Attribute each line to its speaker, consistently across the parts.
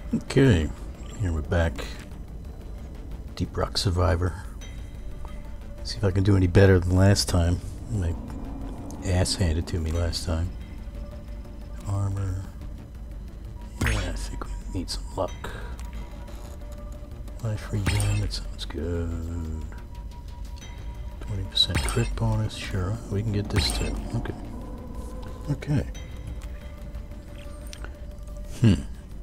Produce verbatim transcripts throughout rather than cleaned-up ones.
Speaker 1: Okay, here we're back. Deep Rock Survivor. See if I can do any better than last time. My ass handed to me last time. Armor. Yeah, I think we need some luck. Life regen, that sounds good. twenty percent crit bonus, sure. We can get this too. Okay. Okay. Hmm.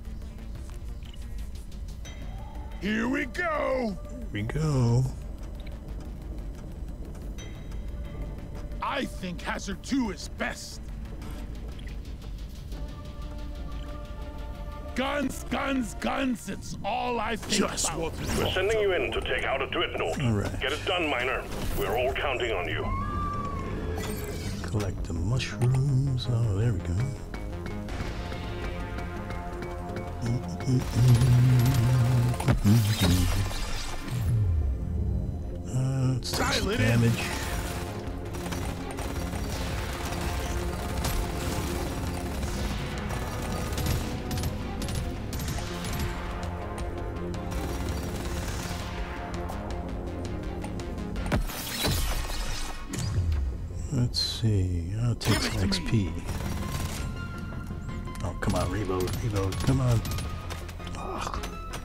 Speaker 2: Here we go!
Speaker 1: Here we go.
Speaker 2: I think Hazard two is best. Guns, guns, guns, it's all I think
Speaker 3: Just
Speaker 2: about.
Speaker 3: what
Speaker 4: We're sending you in to take out a dreadnought.
Speaker 1: All right.
Speaker 4: Get it done, Miner. We're all counting on you.
Speaker 1: Collect the mushrooms. Oh, there we go. Uh, let's take some damage. Let's see. I'll take some X P. Oh, come on, reload, reload, come on. Ugh.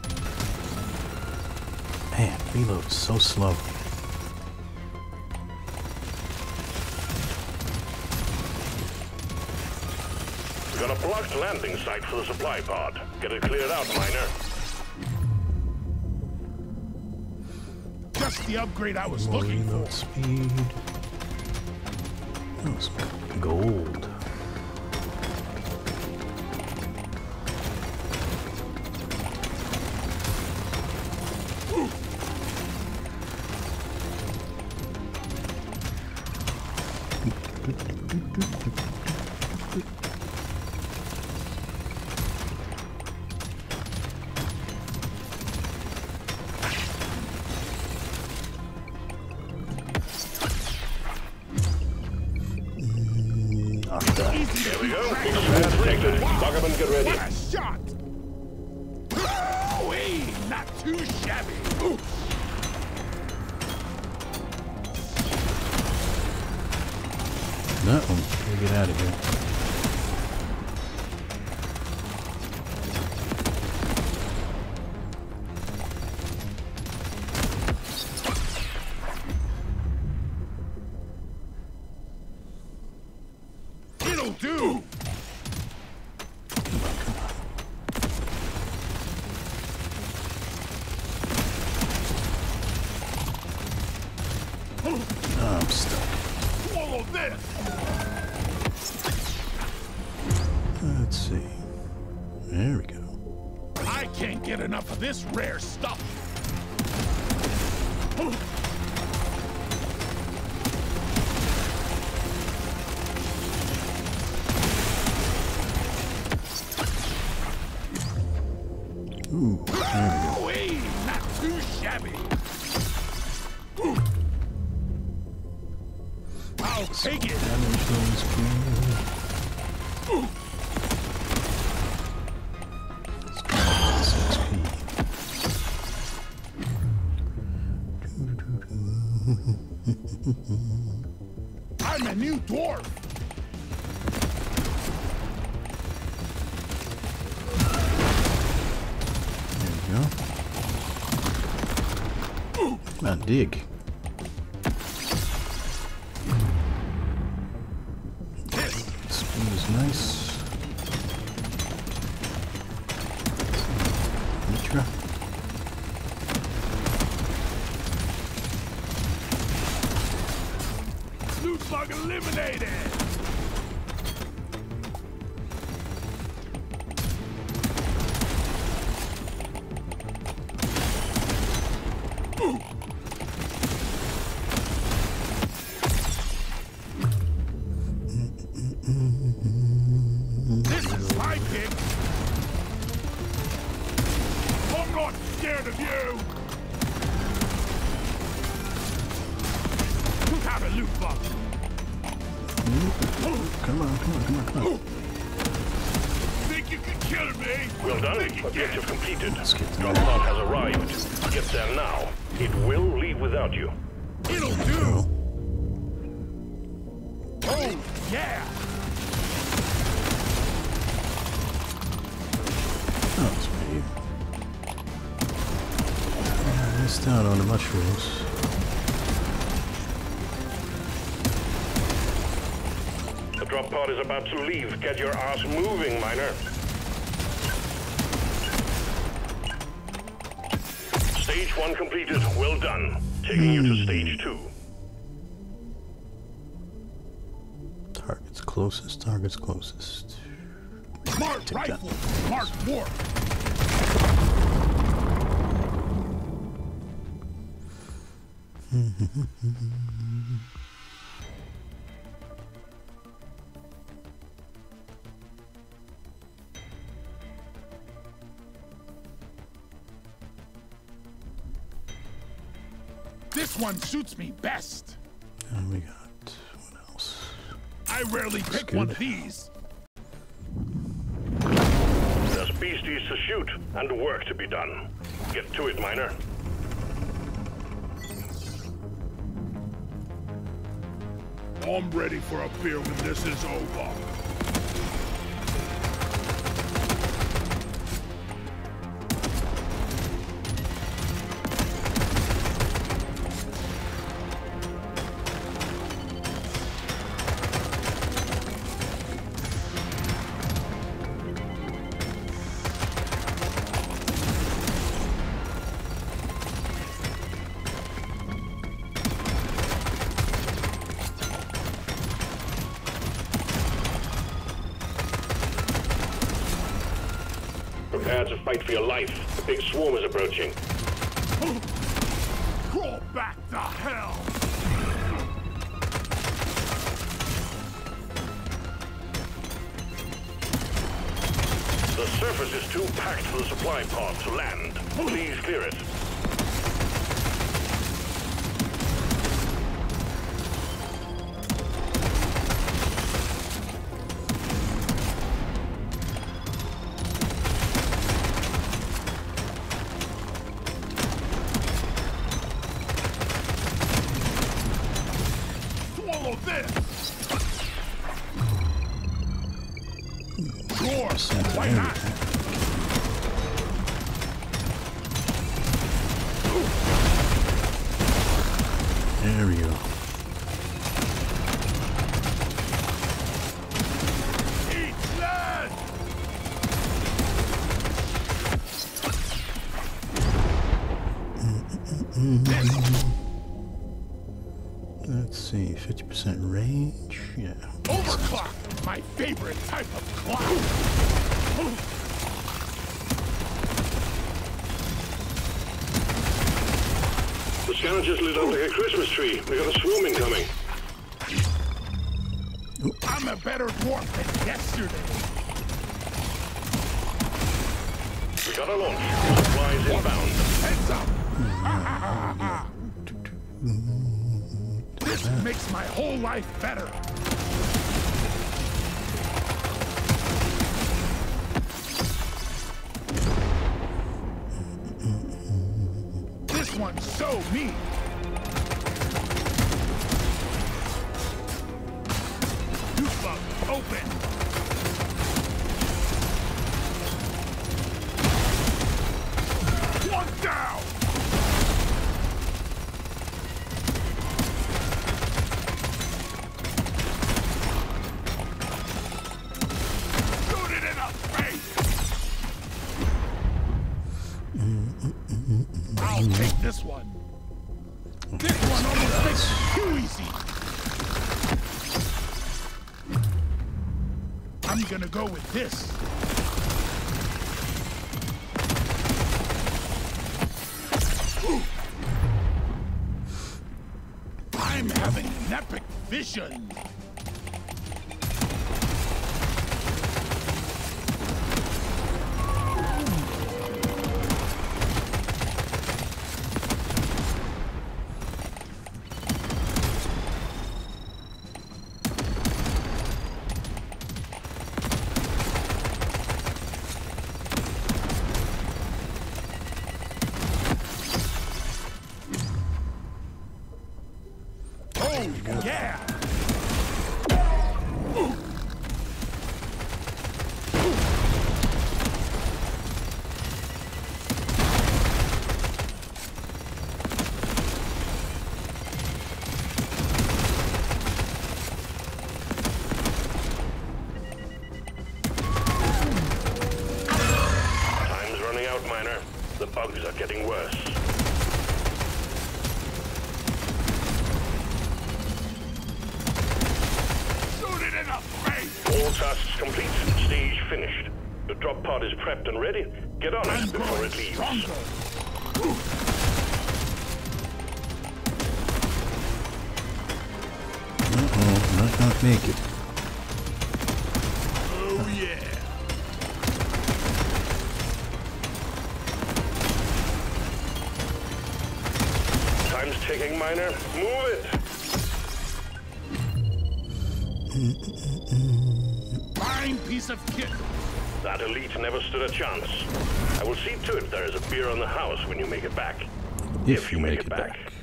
Speaker 1: Man, reload is so slow.
Speaker 4: We got a blocked landing site for the supply pod. Get it cleared out, Miner.
Speaker 2: Just the upgrade I was
Speaker 1: More
Speaker 2: looking
Speaker 1: reload
Speaker 2: for.
Speaker 1: speed. Oh, some gold.
Speaker 4: Here we go. Fast protected. Buggerman, get ready.
Speaker 2: What a shot! Oh, hey, not too shabby. Ooh.
Speaker 1: That one. We'll get out of here.
Speaker 2: It'll do.
Speaker 1: Oh, I'm stuck.
Speaker 2: Swallow this.
Speaker 1: Let's see. There we go.
Speaker 2: I can't get enough of this rare stuff.
Speaker 1: Ooh, there we go.
Speaker 2: Oh, hey, not too shabby. Ooh. I'll take it.
Speaker 1: Damage those people.
Speaker 2: Ooh.
Speaker 1: Let's get this X P.
Speaker 2: I'm a new dwarf.
Speaker 1: There we go. Come on, dig. Speed is nice. Nitra.
Speaker 2: Loot bug eliminated. Ooh. This is my pick. I'm not scared of you. Have a loot bug.
Speaker 1: Come on, come on, come on, come on.
Speaker 2: Think you can kill me?
Speaker 4: Well done.
Speaker 2: Think you
Speaker 4: Objective
Speaker 2: can.
Speaker 4: completed.
Speaker 1: Let's get to
Speaker 4: Drop
Speaker 1: that.
Speaker 4: pod has arrived. Get there now. It will leave without you.
Speaker 2: It'll do. Oh, yeah.
Speaker 1: Oh, it's me. I missed out on the mushrooms.
Speaker 4: The drop pod is about to leave. Get your ass moving, miner. Stage one completed. Well done. Taking you to stage two.
Speaker 1: Targets closest, targets closest.
Speaker 2: Smart
Speaker 1: Take
Speaker 2: rifle.
Speaker 1: that.
Speaker 2: Smart dwarf. This one suits me best.
Speaker 1: And we got what else?
Speaker 2: I rarely pick
Speaker 1: good.
Speaker 2: one of these.
Speaker 4: There's beasties to shoot and work to be done. Get to it, miner.
Speaker 2: I'm ready for a beer when this is over.
Speaker 4: Prepare to fight for your life. The big swarm is approaching.
Speaker 2: Crawl back to hell!
Speaker 4: The surface is too packed for the supply pod to land. Please clear it.
Speaker 2: Swallow this! Sure,
Speaker 1: Sent
Speaker 2: why
Speaker 1: to
Speaker 2: not?
Speaker 1: There we go.
Speaker 2: Eat lead!
Speaker 1: Let's see, fifty percent range. Yeah.
Speaker 2: Overclock, my favorite type of clock.
Speaker 4: The scanner just lit up like a Christmas tree. We got a swarm incoming.
Speaker 2: I'm a better dwarf than yesterday.
Speaker 4: We got a launch. Supplies inbound.
Speaker 2: Heads up! This makes my whole life better. This one's so mean. You club open. One down. Shoot it in the face. I'll take this one. This one almost makes it too easy. I'm gonna go with this. Ooh. I'm having an epic vision.
Speaker 4: getting worse.
Speaker 2: Shoot it in the face!
Speaker 4: All tasks complete. Stage finished. The drop pod is prepped and ready. Get on it before it leaves.
Speaker 2: Stronger.
Speaker 1: Uh-oh, not gonna make it.
Speaker 2: Oh yeah.
Speaker 4: Time's ticking, Miner. Move it.
Speaker 2: Fine piece of kit.
Speaker 4: That elite never stood a chance. I will see to it there is a beer on the house when you make it back.
Speaker 1: If, if you make, make it back. back.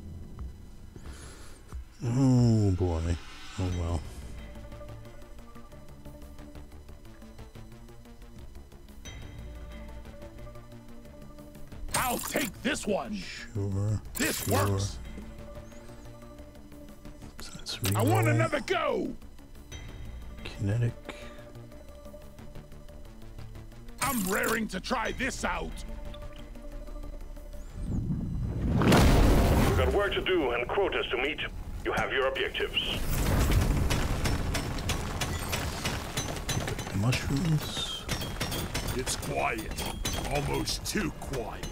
Speaker 1: Oh boy. Oh well.
Speaker 2: I'll take this one.
Speaker 1: Sure.
Speaker 2: This
Speaker 1: sure.
Speaker 2: works.
Speaker 1: So let's
Speaker 2: I want another go.
Speaker 1: Kinetic.
Speaker 2: I'm raring to try this out.
Speaker 4: We've got work to do and quotas to meet. You have your objectives.
Speaker 1: The mushrooms.
Speaker 2: It's quiet. Almost too quiet.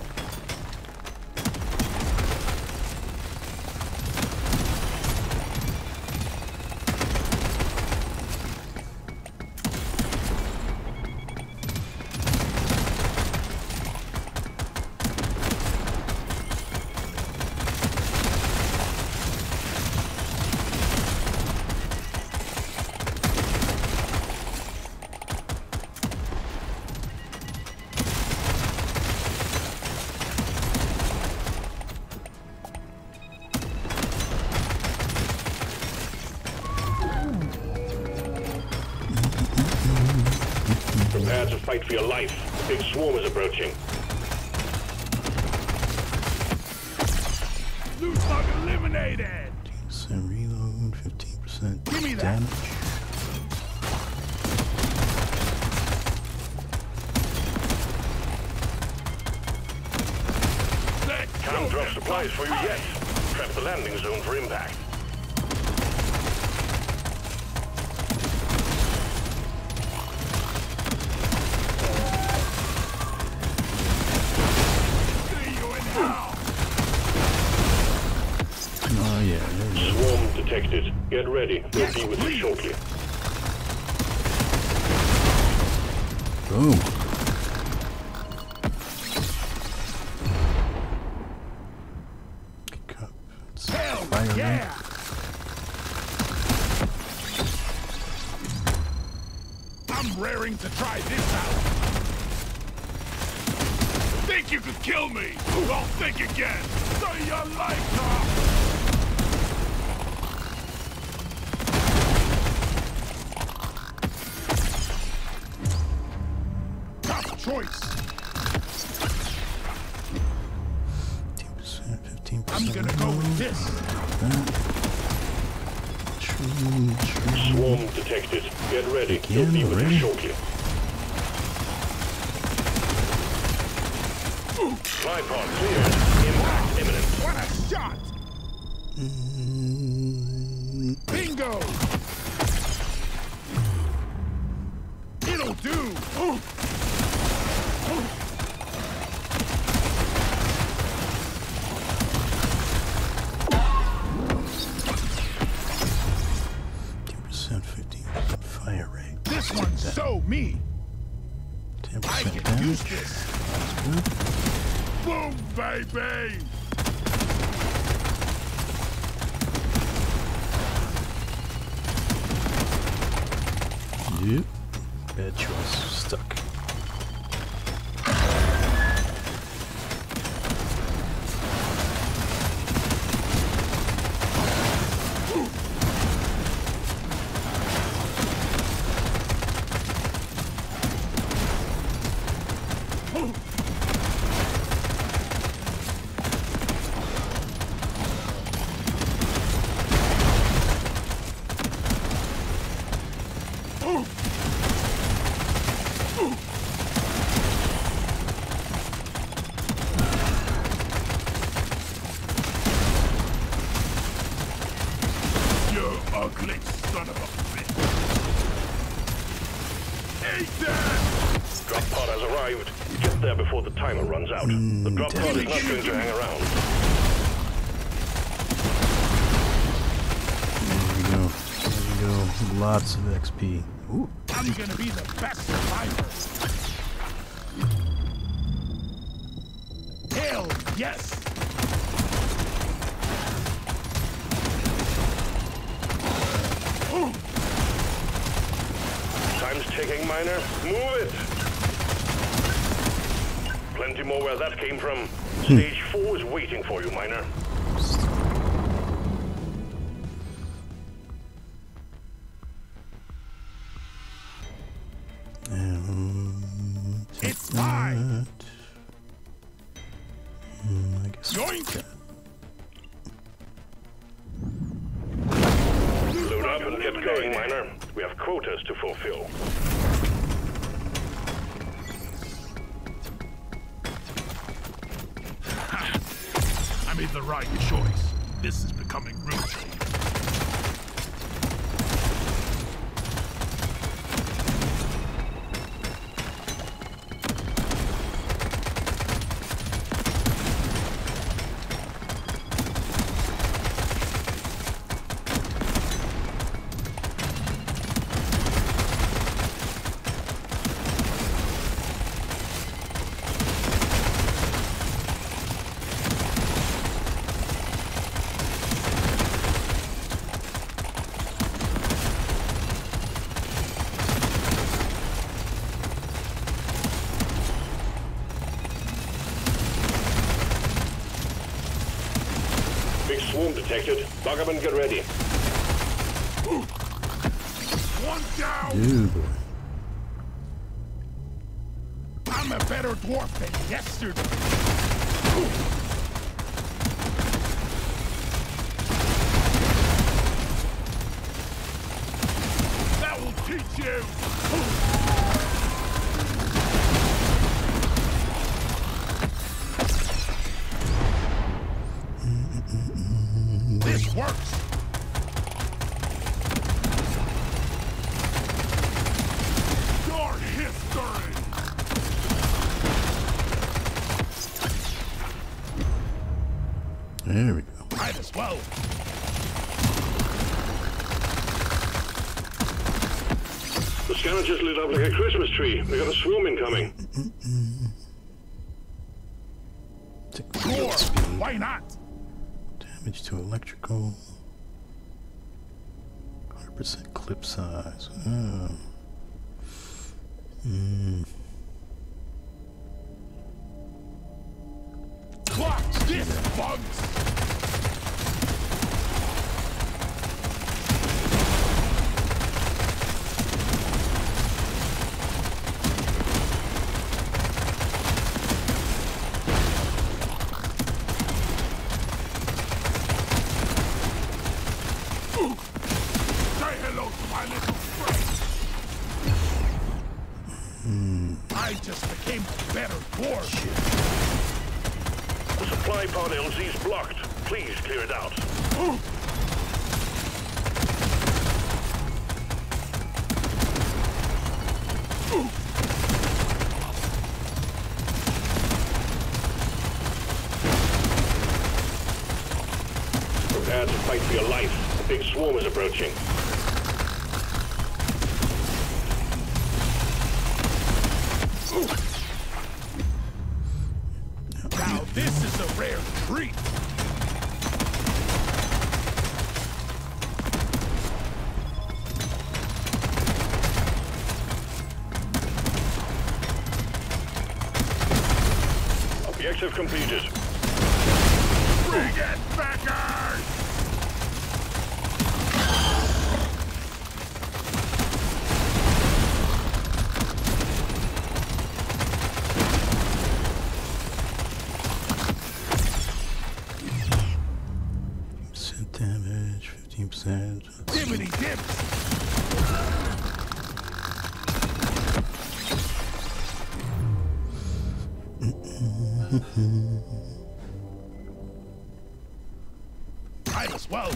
Speaker 4: Prepare to fight for your life. The big swarm is approaching.
Speaker 2: Loot bug eliminated.
Speaker 1: fifteen percent reload, fifteen percent
Speaker 2: Give me that.
Speaker 1: damage.
Speaker 4: Can't drop supplies for you yet. Prep the landing zone for impact.
Speaker 1: Oh yeah, there you go.
Speaker 4: Swarm detected. Get ready. We'll be with you shortly.
Speaker 1: Boom. Pick up. It's
Speaker 2: Hell
Speaker 1: fire
Speaker 2: yeah! I'm raring to try this out. Think you could kill me? Well, think again. Say your life, huh? Tough choice.
Speaker 1: fifteen percent, fifteen percent.
Speaker 2: I'm gonna go with this.
Speaker 1: True, true.
Speaker 4: Swarm detected. Get ready.
Speaker 1: Again,
Speaker 4: We'll be with
Speaker 1: already?
Speaker 4: you shortly. Tripod cleared. Impact imminent.
Speaker 2: What a shot!
Speaker 1: Mm,
Speaker 2: Bingo! It'll do!
Speaker 1: fifteen percent, fifteen percent fire rate.
Speaker 2: This one's so me!
Speaker 1: ten
Speaker 2: I
Speaker 1: percent
Speaker 2: can use
Speaker 1: damage.
Speaker 2: this!
Speaker 1: That's good.
Speaker 2: Boom, baby!
Speaker 1: Yep. Bad choice. Stuck.
Speaker 4: Drop pod has arrived. Get there before the timer runs out.
Speaker 1: Mm,
Speaker 4: the drop pod
Speaker 1: damn
Speaker 4: is not going to hang around.
Speaker 1: There we go. There we go. Lots of X P. Ooh.
Speaker 2: I'm gonna be the best survivor. Hell yes. Ooh.
Speaker 4: Time's ticking, Miner. Move it. Plenty more where that came from. Stage four is waiting for you, Miner.
Speaker 1: Um,
Speaker 2: It's time.
Speaker 1: Mm, I guess.
Speaker 2: Yoink.
Speaker 4: Load up and get going, Miner. We have quotas to fulfill.
Speaker 2: I made the right choice. This is becoming routine.
Speaker 4: Big swarm detected. Buggerman, get ready.
Speaker 2: One down.
Speaker 1: Ooh, boy.
Speaker 2: I'm a better dwarf than yesterday. That will teach you. This works. Your history.
Speaker 1: There we go.
Speaker 2: Might as well.
Speaker 4: The scanner just lit up like a Christmas tree. We got a swarm incoming.
Speaker 2: Sure. Why not?
Speaker 1: Damage to electrical. one hundred percent clip size. Oh. Mm.
Speaker 2: Clock this, bugs. Say hello to my little friend. I just became a better dwarf.
Speaker 4: The supply pod L Z's blocked. Please clear it out. Prepare to fight for your life. A big swarm is approaching.
Speaker 2: Now this is a rare treat.
Speaker 4: Objective completed.
Speaker 2: Bring it, backers!
Speaker 1: Percent damage, fifteen percent.
Speaker 2: Dibbity dips. Might as well.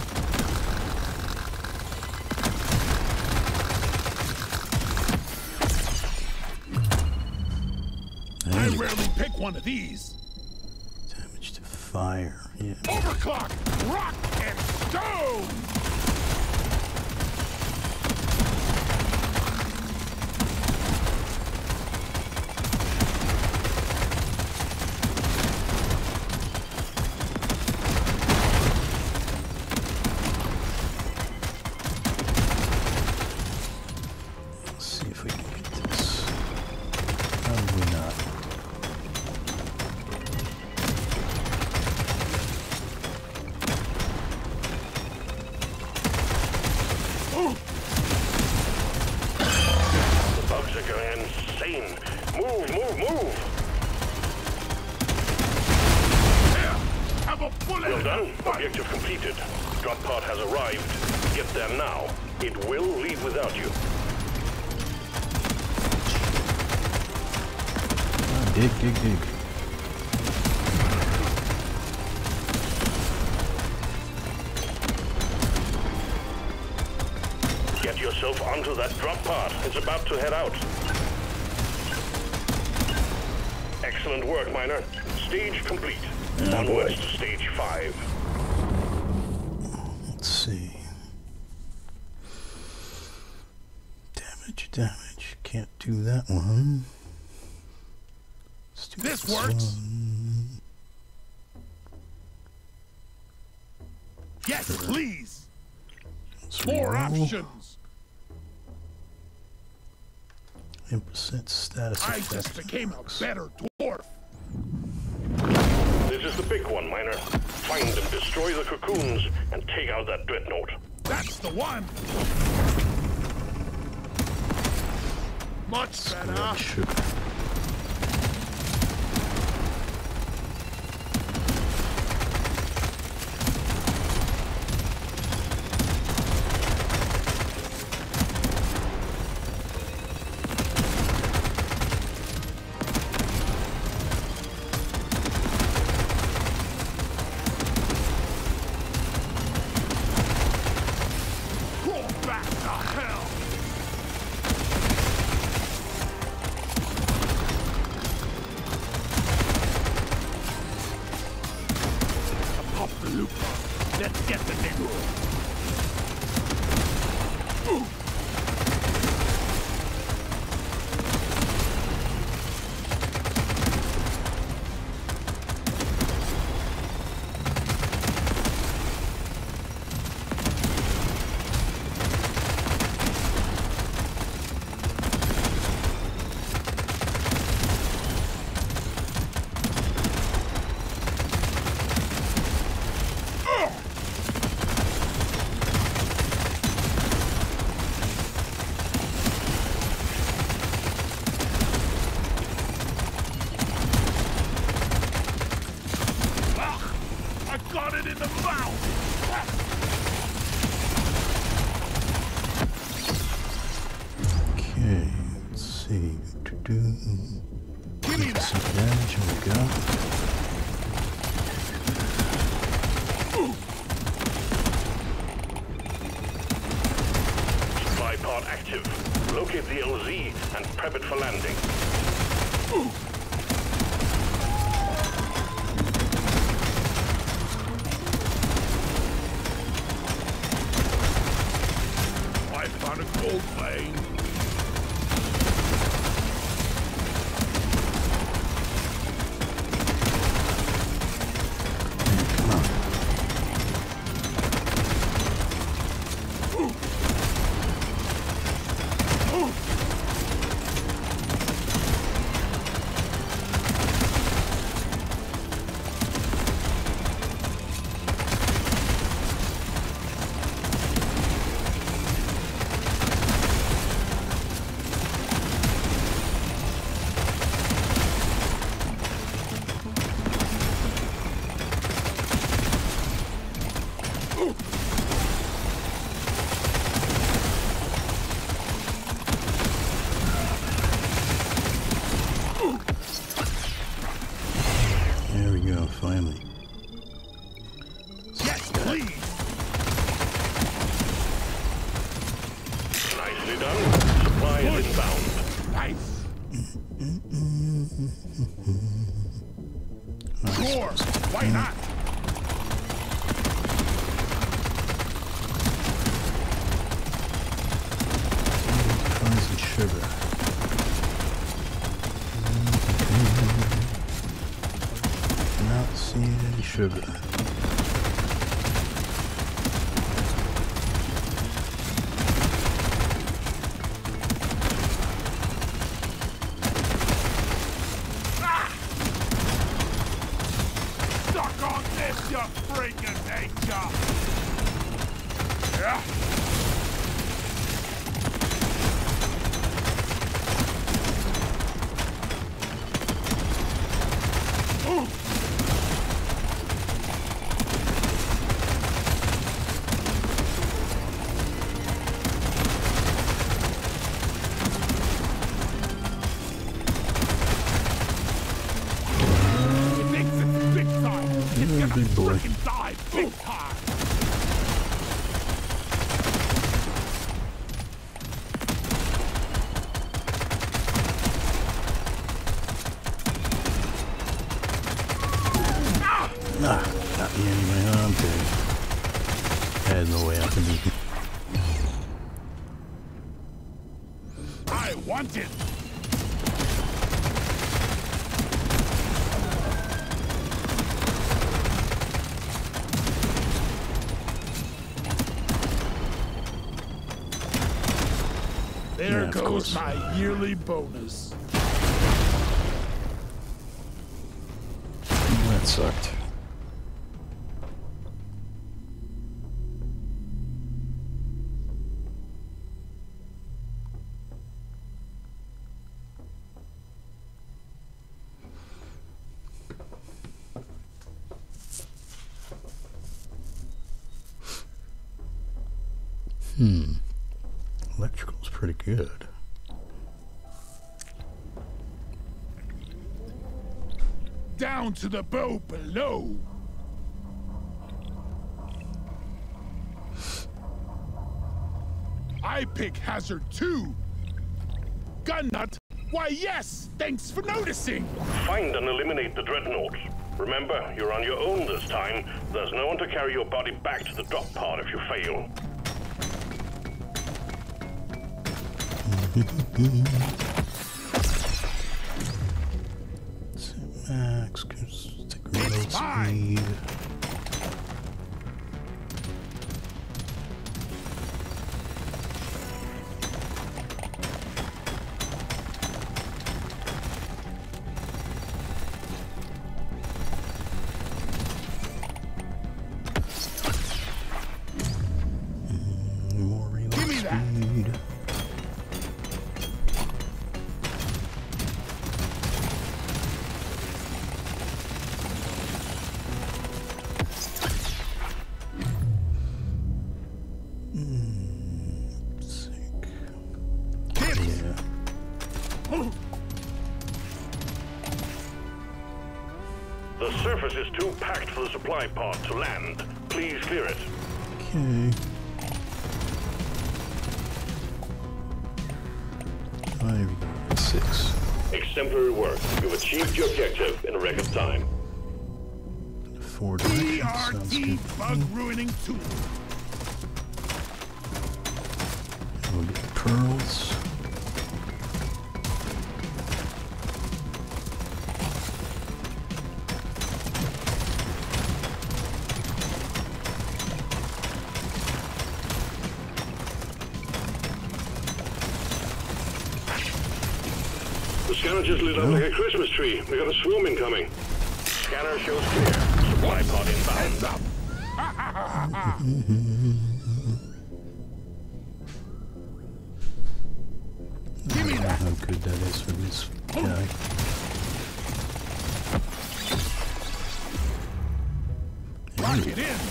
Speaker 2: rarely pick one of these.
Speaker 1: Damage to fire. Yeah.
Speaker 2: Overclock, rock, and stone!
Speaker 1: Let's see if we can get this. Probably not.
Speaker 4: The bugs are going insane. Move, move, move!
Speaker 2: There! Have a bullet!
Speaker 4: Well done. Objective completed. Drop pod has arrived. Get there now. It will leave without you.
Speaker 1: Ah, dig, dig, dig.
Speaker 4: Get yourself onto that drop pod. It's about to head out. Excellent work, Miner. Stage complete.
Speaker 1: Oh,
Speaker 4: Onwards
Speaker 1: boy.
Speaker 4: to stage five.
Speaker 1: Let's see. Damage, damage. Can't do that one. Let's do
Speaker 2: This works.
Speaker 1: one.
Speaker 2: Yes, please!
Speaker 1: Let's
Speaker 2: More
Speaker 1: reroll.
Speaker 2: options!
Speaker 1: ten percent status
Speaker 2: I
Speaker 1: effect.
Speaker 2: just became a better dwarf!
Speaker 4: This is the big one, Miner. Find and destroy the cocoons and take out that dreadnought.
Speaker 2: That's the one! Much
Speaker 1: Blood
Speaker 2: better!
Speaker 1: sugar.
Speaker 2: Go back to hell! Pop the loop. Let's get the thing. Ooh. I got it in the mouth!
Speaker 1: Okay, let's see. Do-do.
Speaker 2: Give me
Speaker 1: Some
Speaker 2: that!
Speaker 1: damage, here we go.
Speaker 4: Supply pod active. Locate the L Z and prep it for landing.
Speaker 2: I found a gold vein.
Speaker 1: Come on. There we go, finally.
Speaker 2: Yes, please!
Speaker 4: Nicely done. Supply is inbound.
Speaker 2: Nice! Dwarf, why not?
Speaker 1: Fries and sugar. Not seeing any sugar. Big boy.
Speaker 2: Die big time.
Speaker 1: Ah, got me anyway. I'm dead. There's no way I can beat him.
Speaker 2: I want it. There
Speaker 1: Yeah,
Speaker 2: goes my yearly bonus.
Speaker 1: That sucked. Hmm. Electrical's pretty good.
Speaker 2: Down to the bow below. I pick hazard two. Gun nut. Why, yes. Thanks for noticing.
Speaker 4: Find and eliminate the dreadnoughts. Remember, you're on your own this time. There's no one to carry your body back to the drop pod if you fail.
Speaker 1: Max, take reload speed. Mm, more reload
Speaker 2: Give me that.
Speaker 1: speed.
Speaker 4: The surface is too packed for the supply pod to land. Please clear it.
Speaker 1: Okay. Five, six.
Speaker 4: Exemplary work. You've achieved your objective in a record time.
Speaker 1: Four directions. Sounds
Speaker 2: T R T
Speaker 1: good.
Speaker 2: bug ruining tool.
Speaker 1: We'll get pearls.
Speaker 4: The scanner just lit up like a Christmas tree. We got a swarm incoming. Scanner shows clear. Supply pod inbound.
Speaker 2: Heads up. Give me
Speaker 1: I don't know
Speaker 2: that.
Speaker 1: how good that is for this guy.
Speaker 2: Lock it in.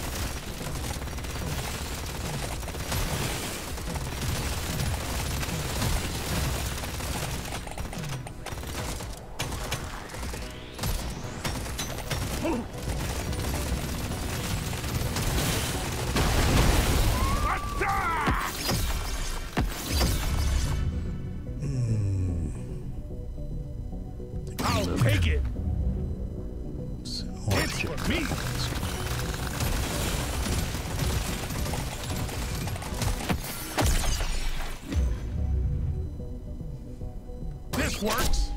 Speaker 2: Attack! I'll take it.
Speaker 1: It's
Speaker 2: It's for me. This works.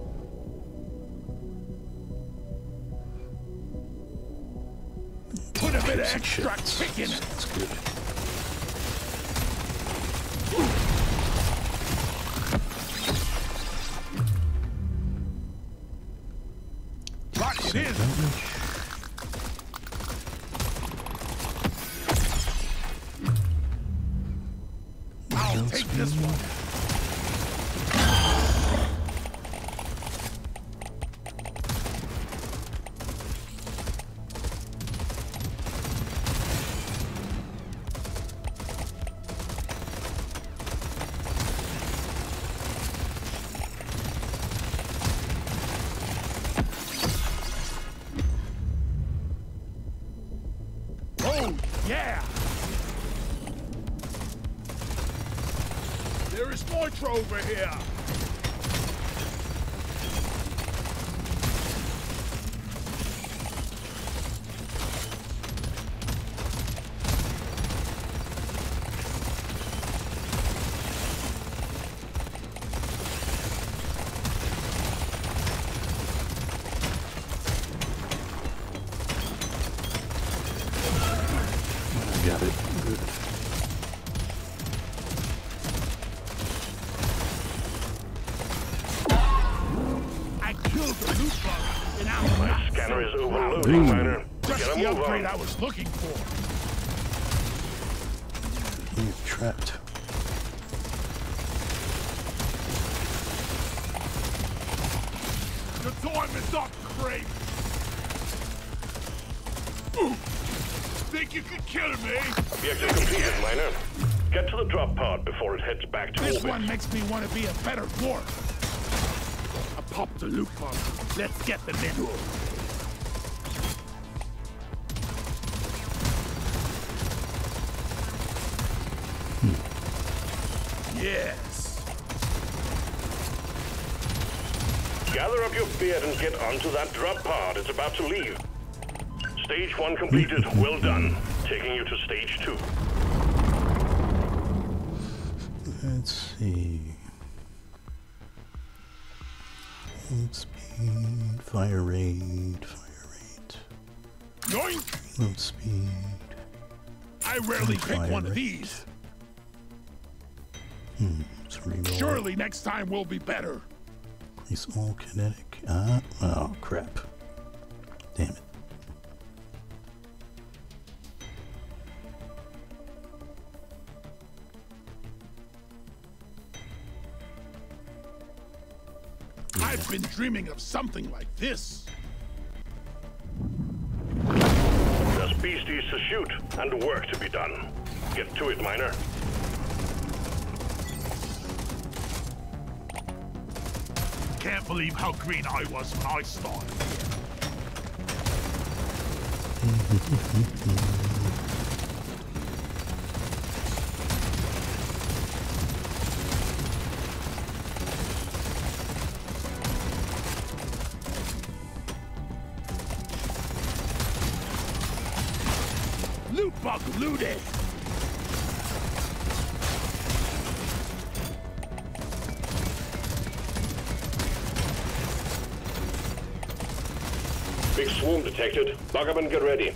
Speaker 2: Put a bit of extra kick in it.
Speaker 1: That's good.
Speaker 2: Lock it in. I'll take this one. Oh, yeah! There is nitro over here!
Speaker 1: Got it. Good.
Speaker 2: I killed the loot bug, and I'm
Speaker 4: My
Speaker 2: not
Speaker 4: scanner is
Speaker 2: so
Speaker 4: overloaded,
Speaker 1: Ooh.
Speaker 4: Miner.
Speaker 2: Just
Speaker 4: Get a
Speaker 2: the
Speaker 4: move
Speaker 2: upgrade
Speaker 4: on.
Speaker 2: I was looking for.
Speaker 1: You're trapped.
Speaker 2: The time is up, Craig. Ooh. Think you could kill me?
Speaker 4: Objective completed, Miner. Get to the drop pod before it heads back to
Speaker 2: This
Speaker 4: orbit.
Speaker 2: one makes me want to be a better dwarf. I popped the loot bug. Let's get the mineral. Yes.
Speaker 4: Gather up your beard and get onto that drop pod. It's about to leave. Stage one completed. Well done. Taking you to stage two.
Speaker 1: Let's see. Load speed, fire rate, fire rate,
Speaker 2: Yoink!
Speaker 1: load speed.
Speaker 2: I rarely pick
Speaker 1: Fire
Speaker 2: one of
Speaker 1: rate.
Speaker 2: these.
Speaker 1: Hmm, let's reroll.
Speaker 2: Surely next time will be better.
Speaker 1: Increase all kinetic. Ah, oh crap. Damn it.
Speaker 2: I've been dreaming of something like this.
Speaker 4: There's beasties to shoot and work to be done. Get to it, Miner.
Speaker 2: Can't believe how green I was when I started. Loot bug looted!
Speaker 4: Big swarm detected. Buggerman, get ready.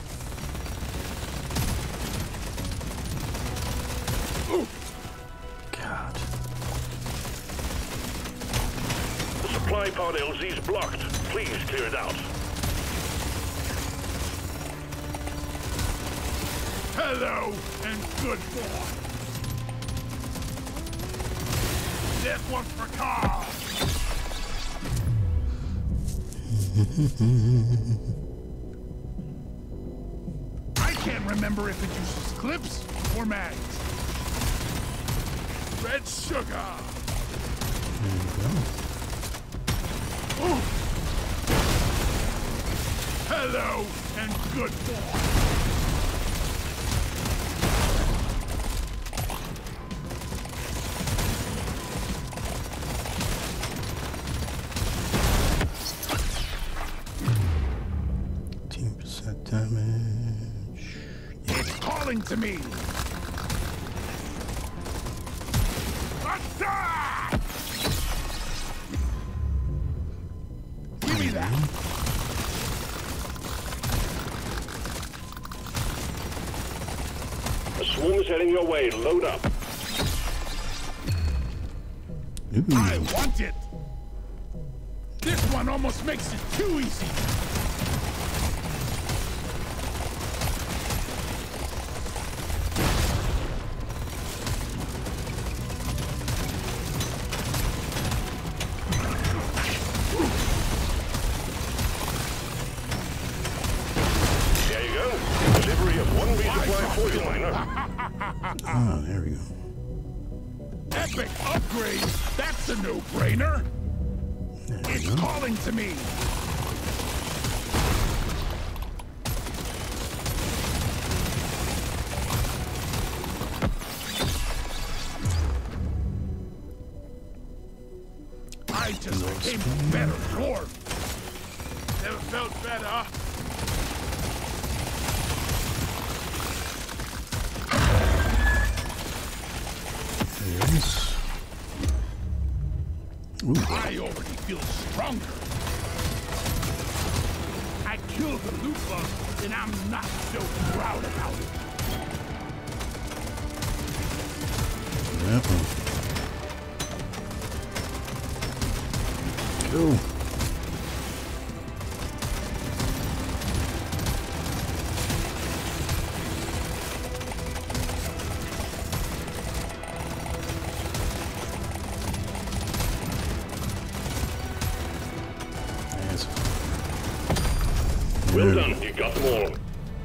Speaker 1: God.
Speaker 4: The supply pod L Z's blocked. Please clear it out.
Speaker 2: Hello and good boy. This one's for Carl. I can't remember if it uses clips or mags. Red sugar.
Speaker 1: There you go.
Speaker 2: Ooh. Hello and good boy. calling to me! Attack! Give me that!
Speaker 4: A swarm is heading your way. Load up.
Speaker 1: Ooh.
Speaker 2: I want it! This one almost makes it too easy!
Speaker 4: There you go. Delivery of one resupply for you, miner.
Speaker 1: Ah, there we go.
Speaker 2: Epic upgrade! That's a no-brainer!
Speaker 1: There
Speaker 2: It's
Speaker 1: we go.
Speaker 2: calling to me! I just became a better dwarf! Never felt better!
Speaker 1: There it is. Ooh.
Speaker 2: I already feel stronger! I killed the loot bug, and I'm not so proud about it!
Speaker 1: That one. Go. Yes.
Speaker 4: Well
Speaker 1: There.
Speaker 4: done. You got them all.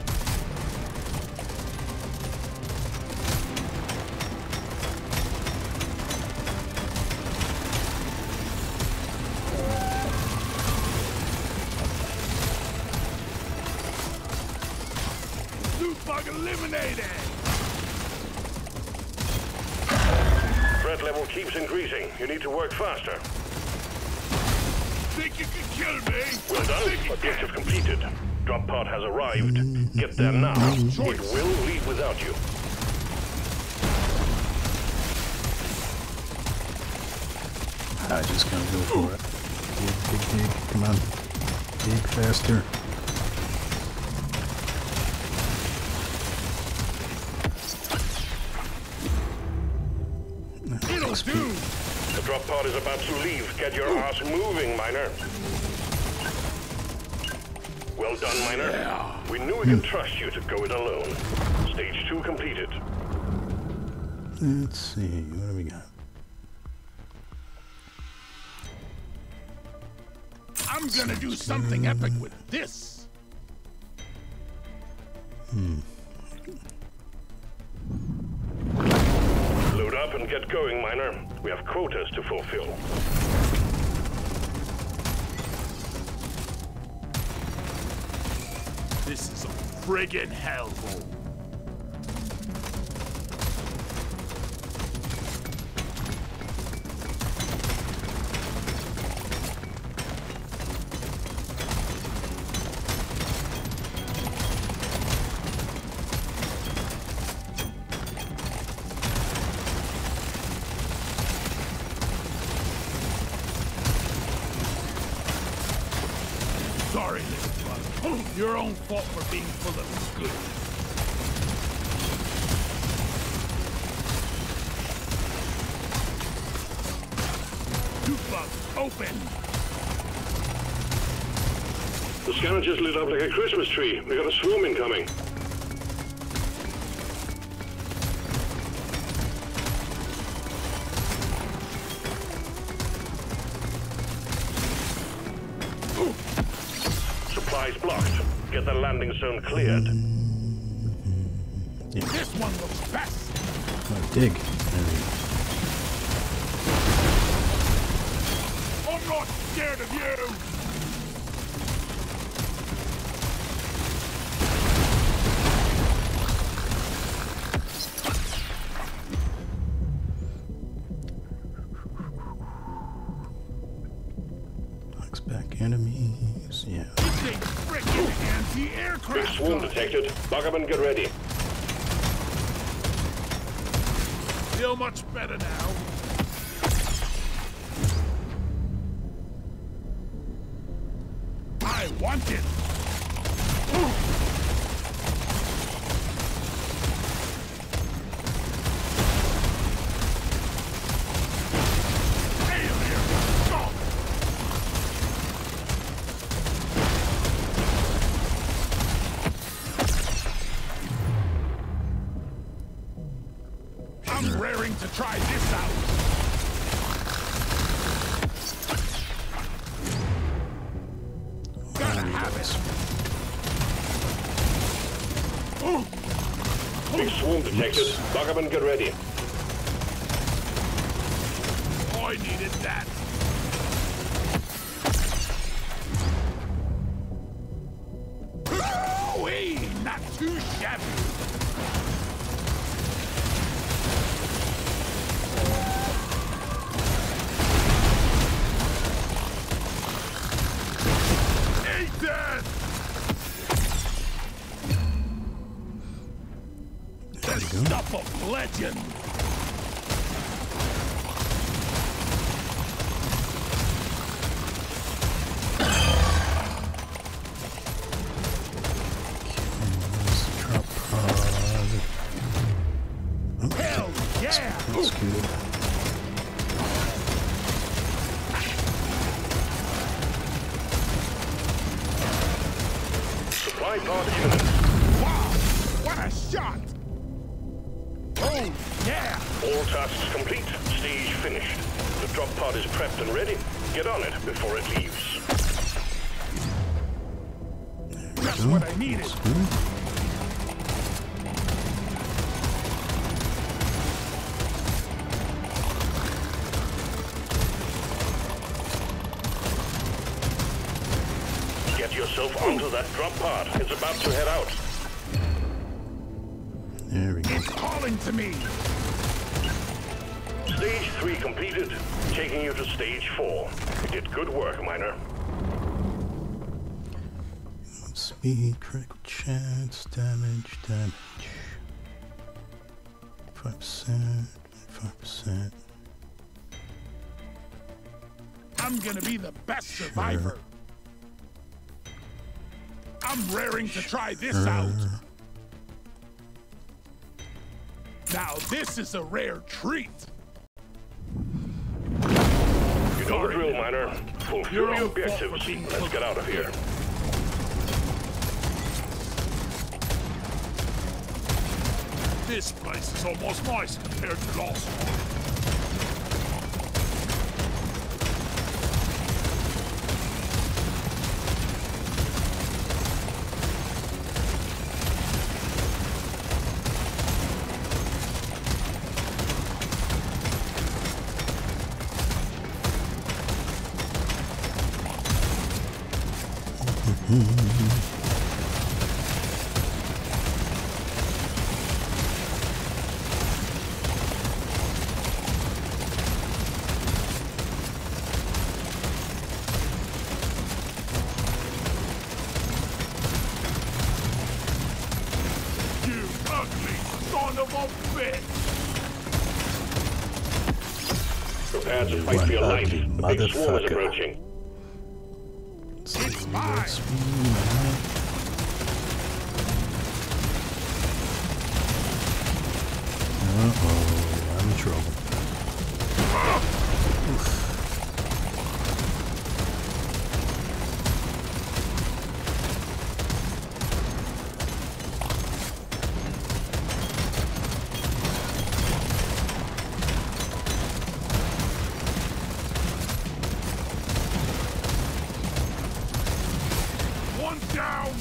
Speaker 2: Loot bug eliminated!
Speaker 4: Threat level keeps increasing. You need to work faster.
Speaker 2: Think you can kill me?
Speaker 4: Well done.
Speaker 2: Think you
Speaker 4: Objective
Speaker 2: can?
Speaker 4: completed. Drop pod has arrived. Get there now. It will leave without you.
Speaker 1: I just gotta go for it. Dig, dig, dig. Come on. Dig faster.
Speaker 2: It'll do!
Speaker 4: The drop pod is about to leave. Get your ass moving, miner. Well done, miner.
Speaker 2: Yeah.
Speaker 4: We knew we could trust you to go it alone. Stage two completed.
Speaker 1: Let's see. What do we got?
Speaker 2: I'm gonna do something epic with this!
Speaker 4: Load up and get going, miner. We have quotas to fulfill.
Speaker 2: This is a friggin' hellhole. Sorry, little bug. Your own fault for being full of good. Loot bug, open!
Speaker 4: The scanner just lit up like a Christmas tree. We got a swarm incoming. Supplies blocked. Get the landing zone cleared.
Speaker 1: Yeah.
Speaker 2: This one looks best!
Speaker 1: Oh, dig. There we go.
Speaker 2: I'm not scared of you!
Speaker 1: Knocks back enemies. Yeah.
Speaker 2: It's a frickin'
Speaker 4: Big
Speaker 2: anti-aircraft
Speaker 4: swarm
Speaker 2: gun.
Speaker 4: detected. Lock up and get ready.
Speaker 2: Feel much better now. I want it. Ooh. I'm raring to try this out. Gotta have it.
Speaker 4: Big swarm detected. Lock up and get ready.
Speaker 2: Oh, I needed that. Oh-wee, not too shabby. Stuff of legend.
Speaker 1: Drop pod. Oh,
Speaker 2: Hell yeah!
Speaker 1: that's good.
Speaker 4: Supply pod imminent.
Speaker 2: Wow! What a shot! Oh, yeah!
Speaker 4: All tasks complete. Stage finished. The drop pod is prepped and ready. Get on it before it leaves.
Speaker 2: That's what I needed.
Speaker 4: Get yourself onto that drop pod. It's about to head out.
Speaker 1: There we go.
Speaker 2: It's calling to me.
Speaker 4: Stage three completed. Taking you to stage four. You did good work, Miner.
Speaker 1: Speed, critical chance, damage, damage. five percent, five percent.
Speaker 2: I'm gonna be the best survivor. I'm raring to try this out. Now this is a rare treat.
Speaker 4: You know the drill, Miner. Fulfill
Speaker 2: Your
Speaker 4: your
Speaker 2: own fault for
Speaker 4: objectives.
Speaker 2: being
Speaker 4: Let's
Speaker 2: close.
Speaker 4: get out of here.
Speaker 2: This place is almost nice compared to Lost World. You ugly son of a bitch!
Speaker 4: Prepare to fight for your
Speaker 1: One
Speaker 4: life.
Speaker 1: ugly
Speaker 4: The big swarm is
Speaker 1: motherfucker.
Speaker 4: approaching.
Speaker 2: It's mine!
Speaker 1: Uh-oh, I'm in trouble. Oof.
Speaker 2: One down!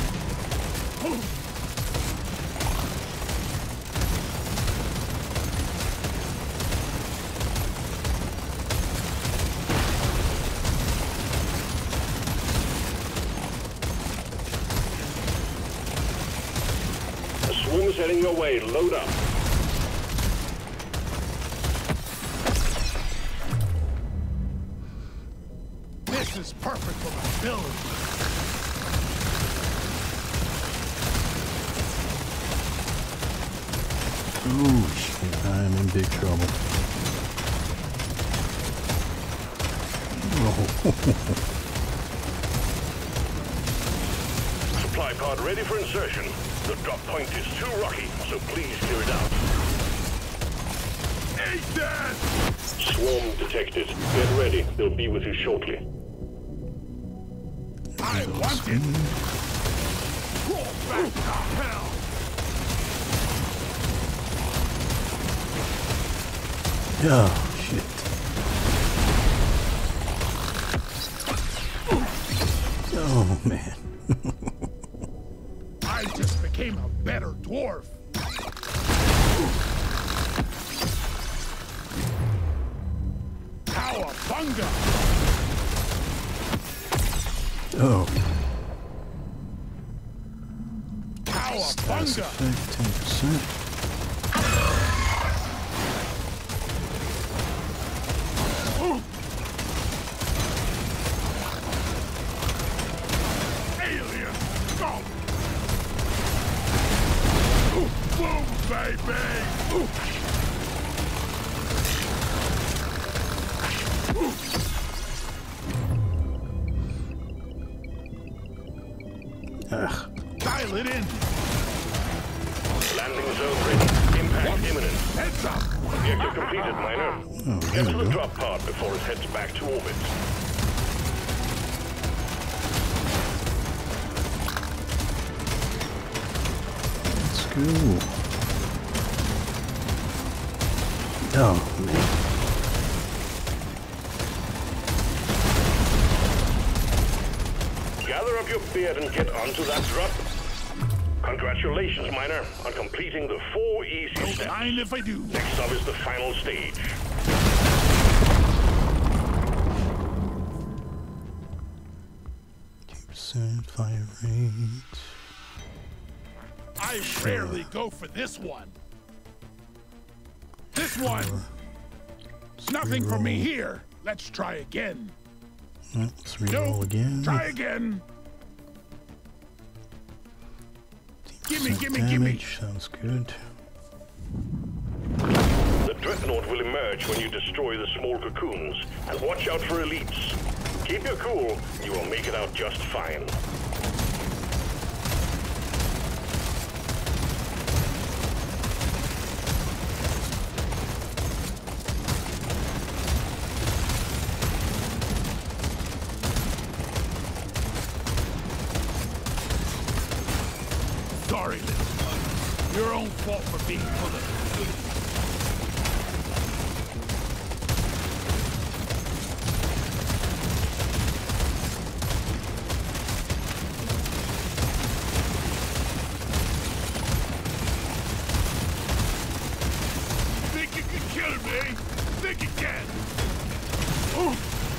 Speaker 4: The swarm is heading your way. Load up.
Speaker 2: This is perfect for my build.
Speaker 1: Oh shit, I'm in big trouble. Oh.
Speaker 4: Supply pod ready for insertion. The drop point is too rocky, so please clear it out.
Speaker 2: Eat that!
Speaker 4: Swarm detected. Get ready. They'll be with you shortly.
Speaker 2: I want it! Roll back to hell!
Speaker 1: Oh shit. Oh man.
Speaker 2: I just became a better dwarf. Cowabunga!
Speaker 1: Oh.
Speaker 2: Cowabunga!
Speaker 1: ten percent.
Speaker 2: Alien! Go! Ooh, boom, baby! Ooh.
Speaker 1: Ugh.
Speaker 2: Dial it in!
Speaker 4: Landing zone ready. Impact imminent.
Speaker 2: Heads up!
Speaker 4: Objective completed, Miner.
Speaker 1: Oh,
Speaker 4: Get
Speaker 1: there
Speaker 4: to
Speaker 1: we
Speaker 4: the
Speaker 1: go.
Speaker 4: drop pod before it heads back to orbit.
Speaker 1: Let's go. Oh man.
Speaker 4: Gather up your beard and get onto that drop. Congratulations, Miner, on completing the four easy
Speaker 2: Don't
Speaker 4: steps.
Speaker 2: mind if I do.
Speaker 4: Next up is the final stage.
Speaker 1: ten percent fire rate.
Speaker 2: I rarely go for this one. This one! Nothing for me
Speaker 1: reroll.
Speaker 2: here. Let's try again.
Speaker 1: Well, let's reroll
Speaker 2: No,
Speaker 1: again.
Speaker 2: try again. Gimme,
Speaker 1: ten percent
Speaker 2: gimme, gimme.
Speaker 1: damage. Sounds good.
Speaker 4: The dreadnought will emerge when you destroy the small cocoons, and watch out for elites. Keep your cool, you will make it out just fine.
Speaker 2: Sorry, little one. Your own fault for being full of Think you can kill me? Think you can? Ooh.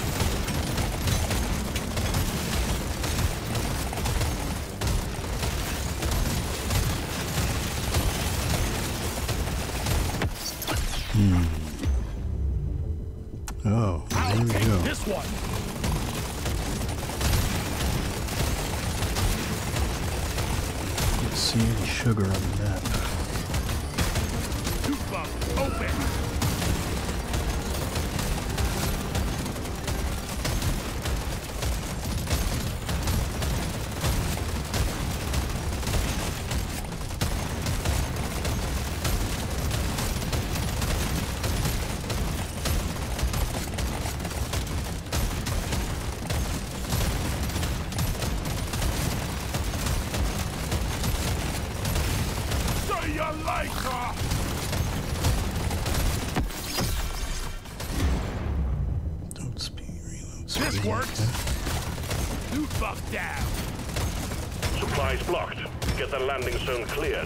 Speaker 1: Oh,
Speaker 2: I'll
Speaker 1: there we
Speaker 2: take
Speaker 1: go.
Speaker 2: this one.
Speaker 1: Let's see any sugar on the map.
Speaker 2: Two bucks, open. So you like her?
Speaker 1: Don't speed reload.
Speaker 2: This
Speaker 1: speed,
Speaker 2: works.
Speaker 1: okay.
Speaker 2: Two buck down.
Speaker 4: Supplies blocked. Get the landing zone cleared.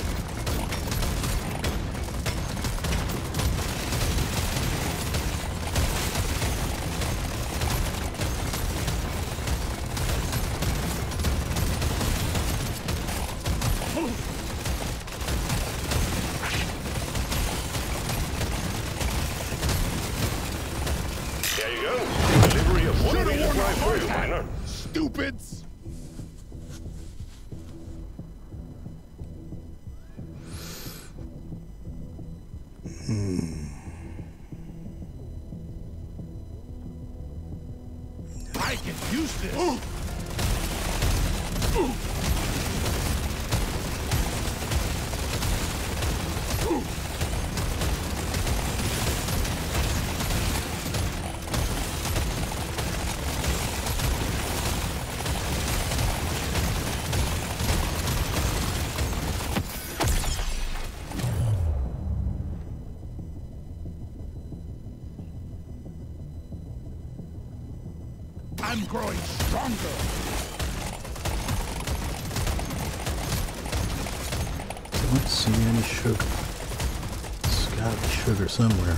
Speaker 4: There you go. Delivery of one
Speaker 2: Should've
Speaker 4: resupply
Speaker 2: worn a
Speaker 4: for
Speaker 2: hard
Speaker 4: you,
Speaker 2: hat.
Speaker 4: Miner.
Speaker 2: Stupids. I can use this. Ooh. Ooh. Ooh. I'm growing stronger.
Speaker 1: Don't see any sugar. There's gotta be sugar somewhere.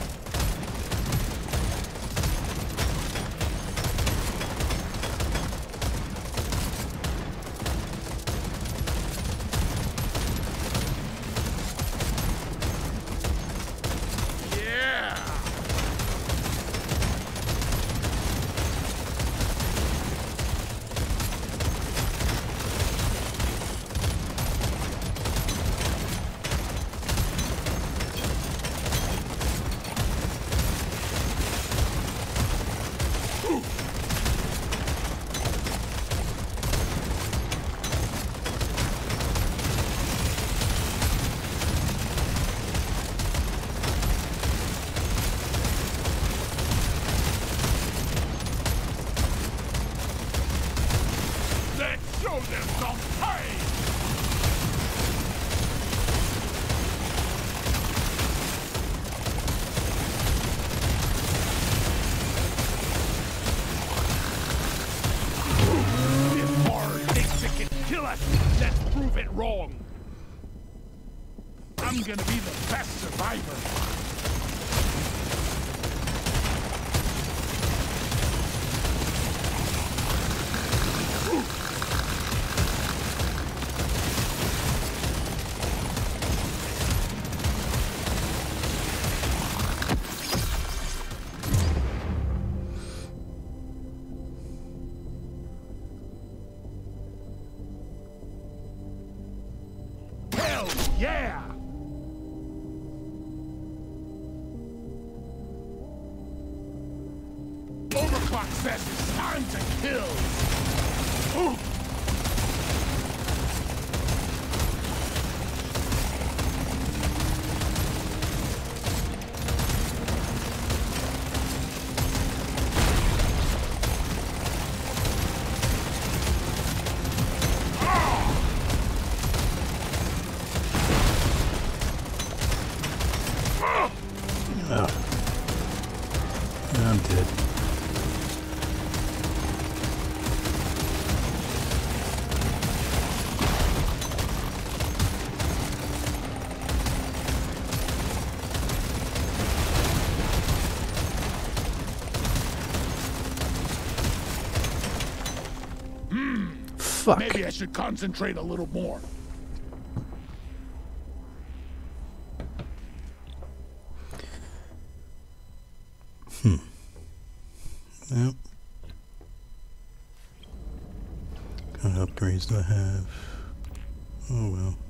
Speaker 2: Let's prove it wrong. I'm gonna be the best survivor. Yeah! Overclock says it's time to kill! Ooh.
Speaker 1: Oh. I'm dead.
Speaker 2: Hmm.
Speaker 1: Fuck.
Speaker 2: Maybe I should concentrate a little more.
Speaker 1: Hmm. Yep. What kind of upgrades do I have? Oh well.